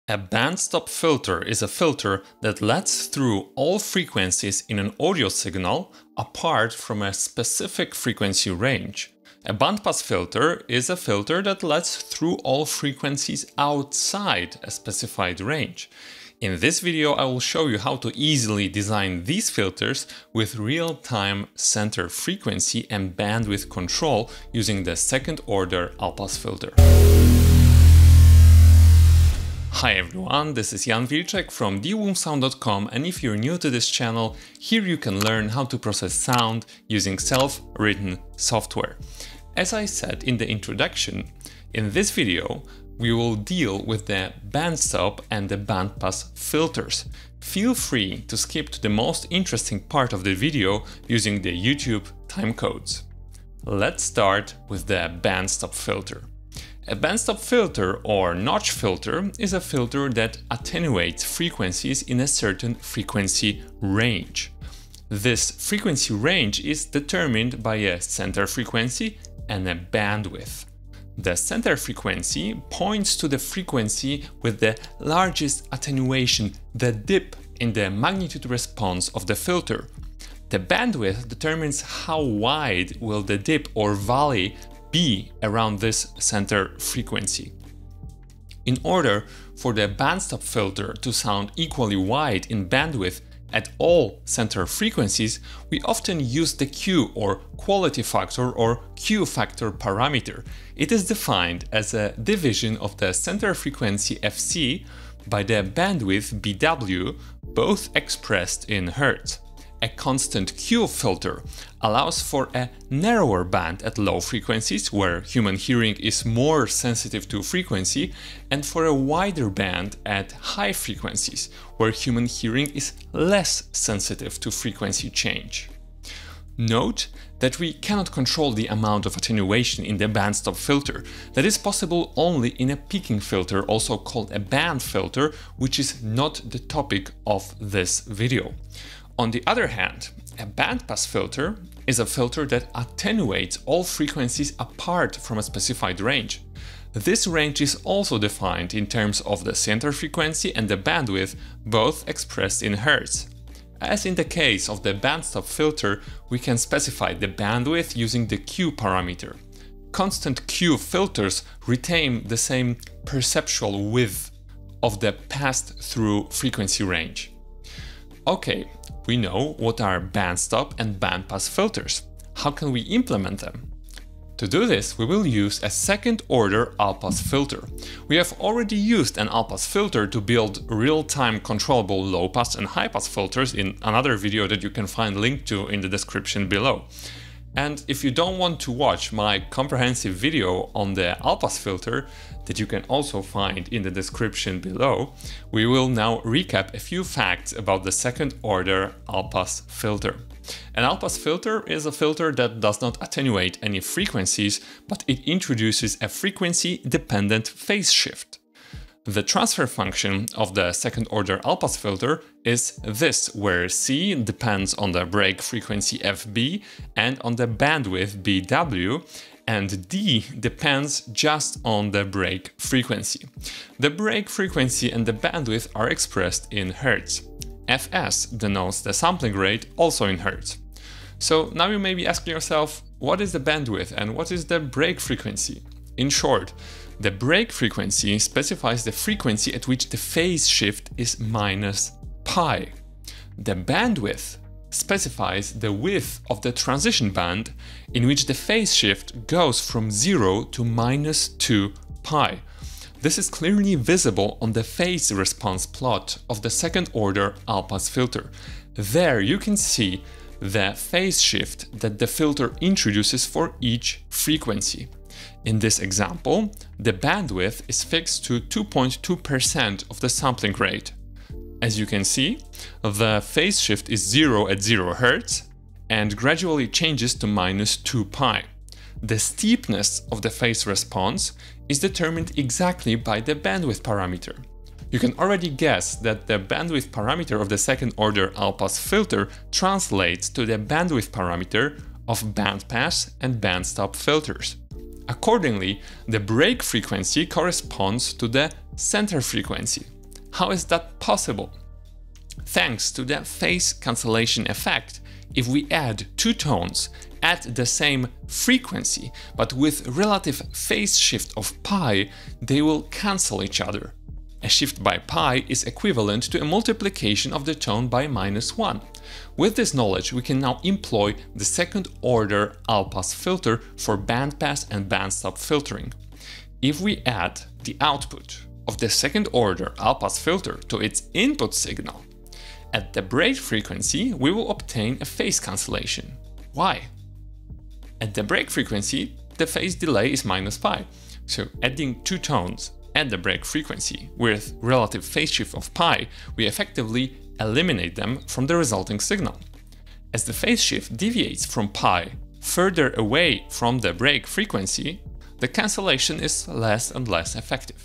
A bandstop filter is a filter that lets through all frequencies in an audio signal apart from a specific frequency range. A bandpass filter is a filter that lets through all frequencies outside a specified range. In this video, I will show you how to easily design these filters with real-time center frequency and bandwidth control using the second-order Allpass filter. Hi everyone, this is Jan Wilczek from WolfSound.com, and if you're new to this channel, here you can learn how to process sound using self-written software. As I said in the introduction, in this video we will deal with the bandstop and the bandpass filters. Feel free to skip to the most interesting part of the video using the YouTube timecodes. Let's start with the bandstop filter. A bandstop filter or notch filter is a filter that attenuates frequencies in a certain frequency range. This frequency range is determined by a center frequency and a bandwidth. The center frequency points to the frequency with the largest attenuation, the dip in the magnitude response of the filter. The bandwidth determines how wide will the dip or valley be around this center frequency. In order for the bandstop filter to sound equally wide in bandwidth at all center frequencies, we often use the Q or quality factor or Q factor parameter. It is defined as a division of the center frequency Fc by the bandwidth Bw, both expressed in Hertz. A constant Q filter allows for a narrower band at low frequencies, where human hearing is more sensitive to frequency, and for a wider band at high frequencies, where human hearing is less sensitive to frequency change. Note that we cannot control the amount of attenuation in the bandstop filter. That is possible only in a peaking filter, also called a band filter, which is not the topic of this video. On the other hand, a bandpass filter is a filter that attenuates all frequencies apart from a specified range. This range is also defined in terms of the center frequency and the bandwidth, both expressed in Hertz. As in the case of the bandstop filter, we can specify the bandwidth using the Q parameter. Constant Q filters retain the same perceptual width of the passed-through frequency range. Okay, we know what are bandstop and bandpass filters. How can we implement them? To do this, we will use a second-order Allpass filter. We have already used an Allpass filter to build real-time controllable low-pass and high-pass filters in another video that you can find linked to in the description below. And if you don't want to watch my comprehensive video on the Allpass filter, that you can also find in the description below, we will now recap a few facts about the second-order Allpass filter. An Allpass filter is a filter that does not attenuate any frequencies, but it introduces a frequency-dependent phase shift. The transfer function of the second-order Allpass filter is this, where C depends on the break frequency Fb and on the bandwidth Bw, and D depends just on the break frequency. The break frequency and the bandwidth are expressed in Hertz. Fs denotes the sampling rate, also in Hertz. So now you may be asking yourself, what is the bandwidth and what is the break frequency? In short, the break frequency specifies the frequency at which the phase shift is minus pi. The bandwidth specifies the width of the transition band in which the phase shift goes from 0 to minus 2 pi. This is clearly visible on the phase response plot of the second-order Allpass filter. There you can see the phase shift that the filter introduces for each frequency. In this example, the bandwidth is fixed to 2.2% of the sampling rate. As you can see, the phase shift is 0 at 0 Hz and gradually changes to minus 2 pi. The steepness of the phase response is determined exactly by the bandwidth parameter. You can already guess that the bandwidth parameter of the second-order Allpass filter translates to the bandwidth parameter of bandpass and bandstop filters. Accordingly, the break frequency corresponds to the center frequency. How is that possible? Thanks to the phase cancellation effect, if we add two tones at the same frequency, but with relative phase shift of pi, they will cancel each other. A shift by pi is equivalent to a multiplication of the tone by -1. With this knowledge, we can now employ the second-order Allpass filter for bandpass and bandstop filtering. If we add the output of the second-order Allpass filter to its input signal, at the break frequency, we will obtain a phase cancellation. Why? At the break frequency, the phase delay is -pi. So adding two tones at the break frequency with relative phase shift of pi, we effectively eliminate them from the resulting signal. As the phase shift deviates from pi further away from the break frequency, the cancellation is less and less effective.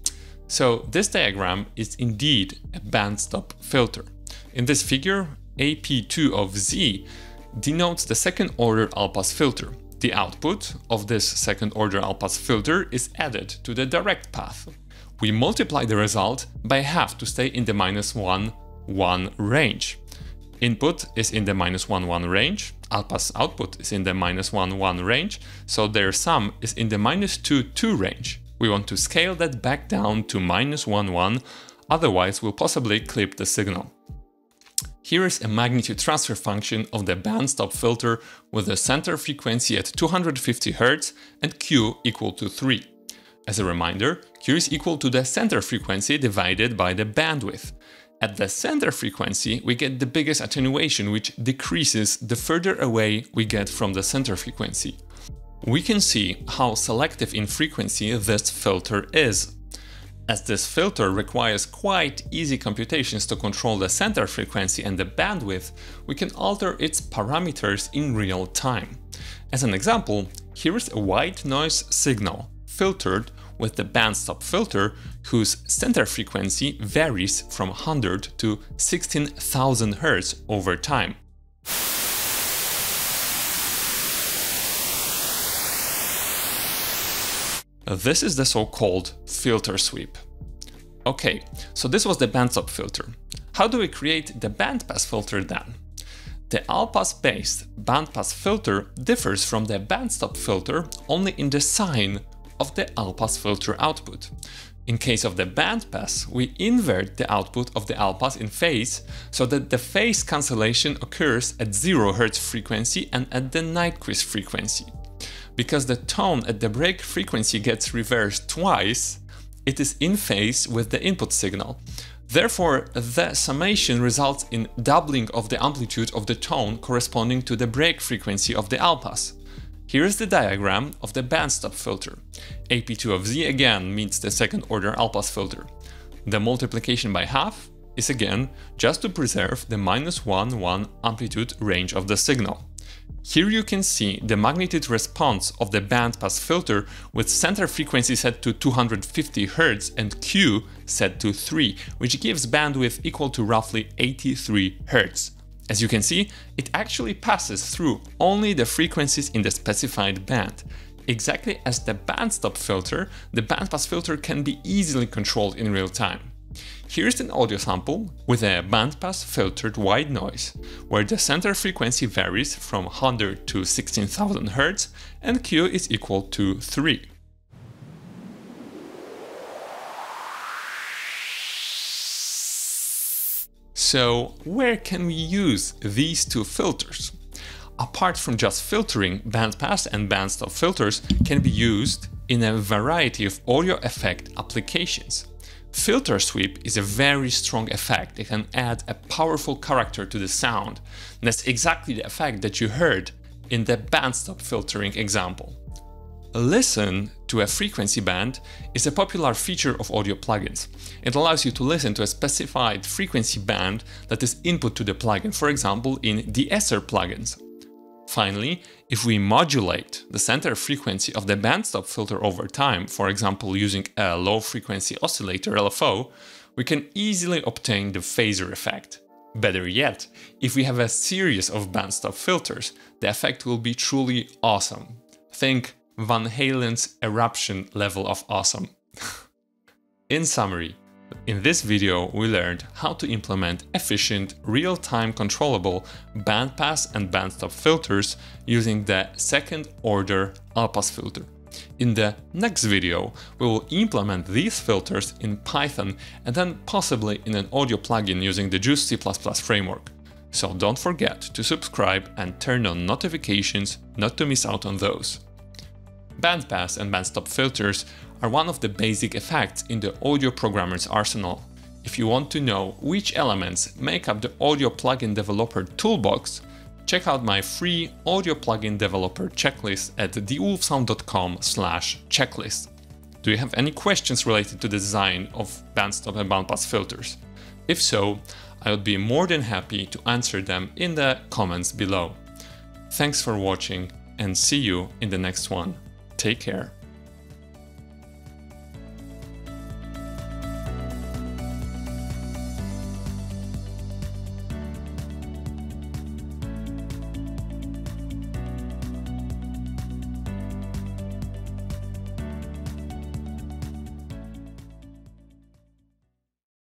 So this diagram is indeed a bandstop filter. In this figure, AP2 of Z denotes the second-order Allpass filter. The output of this second-order Allpass filter is added to the direct path. We multiply the result by half to stay in the -1,1 range. Input is in the -1,1 range, Allpass output is in the -1,1 range, so their sum is in the -2,2 range. We want to scale that back down to -1,1, otherwise we'll possibly clip the signal. Here is a magnitude transfer function of the bandstop filter with a center frequency at 250 Hz and Q equal to 3. As a reminder, Q is equal to the center frequency divided by the bandwidth. At the center frequency, we get the biggest attenuation, which decreases the further away we get from the center frequency. We can see how selective in frequency this filter is. As this filter requires quite easy computations to control the center frequency and the bandwidth, we can alter its parameters in real time. As an example, here is a white noise signal filtered with the bandstop filter, whose center frequency varies from 100 to 16,000 Hz over time. This is the so-called filter sweep. Okay, so this was the bandstop filter. How do we create the bandpass filter then? The Allpass-based bandpass filter differs from the bandstop filter only in the sign of the Allpass filter output. In case of the bandpass, we invert the output of the Allpass in phase so that the phase cancellation occurs at 0 Hz frequency and at the Nyquist frequency. Because the tone at the break frequency gets reversed twice, it is in phase with the input signal. Therefore, the summation results in doubling of the amplitude of the tone corresponding to the break frequency of the Allpass. Here is the diagram of the bandstop filter. AP2 of Z again meets the second-order Allpass filter. The multiplication by half is again just to preserve the -1,1 amplitude range of the signal. Here you can see the magnitude response of the bandpass filter with center frequency set to 250 Hz and Q set to 3, which gives bandwidth equal to roughly 83 Hz. As you can see, it actually passes through only the frequencies in the specified band. Exactly as the bandstop filter, the bandpass filter can be easily controlled in real time. Here's an audio sample with a bandpass filtered white noise, where the center frequency varies from 100 to 16,000 Hz and Q is equal to 3. So, where can we use these two filters? Apart from just filtering, bandpass and bandstop filters can be used in a variety of audio effect applications. Filter sweep is a very strong effect. It can add a powerful character to the sound. And that's exactly the effect that you heard in the bandstop filtering example. Listen to a frequency band is a popular feature of audio plugins. It allows you to listen to a specified frequency band that is input to the plugin, for example in de-esser plugins. Finally, if we modulate the center frequency of the bandstop filter over time, for example using a low-frequency oscillator LFO, we can easily obtain the phaser effect. Better yet, if we have a series of bandstop filters, the effect will be truly awesome. Think Van Halen's eruption level of awesome. In summary, in this video we learned how to implement efficient, real-time controllable bandpass and bandstop filters using the second-order Allpass filter. In the next video, we will implement these filters in Python and then possibly in an audio plugin using the Juice C++ framework. So don't forget to subscribe and turn on notifications not to miss out on those. Bandpass and bandstop filters are one of the basic effects in the audio programmer's arsenal. If you want to know which elements make up the audio plugin developer toolbox, check out my free audio plugin developer checklist at thewolfsound.com/checklist. Do you have any questions related to the design of bandstop and bandpass filters? If so, I would be more than happy to answer them in the comments below. Thanks for watching and see you in the next one. Take care.